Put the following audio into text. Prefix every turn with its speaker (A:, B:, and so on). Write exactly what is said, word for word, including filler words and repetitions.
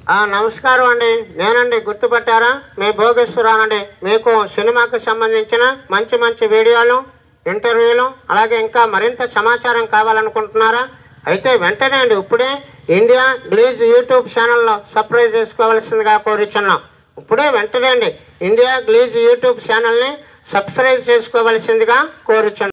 A: ఆ నమస్కారం అండి, నేనండి, గుర్తుపట్టారా? మీ భోగేశ్వరరావు అండి. మీకు సినిమాకు సంబంధించిన మంచి మంచి వీడియోలు, ఇంటర్వ్యూలు, అలాగే ఇంకా మరింత సమాచారం కావాలనుకుంటున్నారా? అయితే వెంటనే అండి ఇప్పుడే ఇండియా గ్లీజ్ యూట్యూబ్ ఛానల్లో సబ్స్క్రైబ్ చేసుకోవాల్సిందిగా కోరుచున్నాం. ఇప్పుడే వెంటనే అండి ఇండియా గ్లీజ్ యూట్యూబ్ ఛానల్ని సబ్స్క్రైబ్ చేసుకోవాల్సిందిగా కోరుచున్నాం.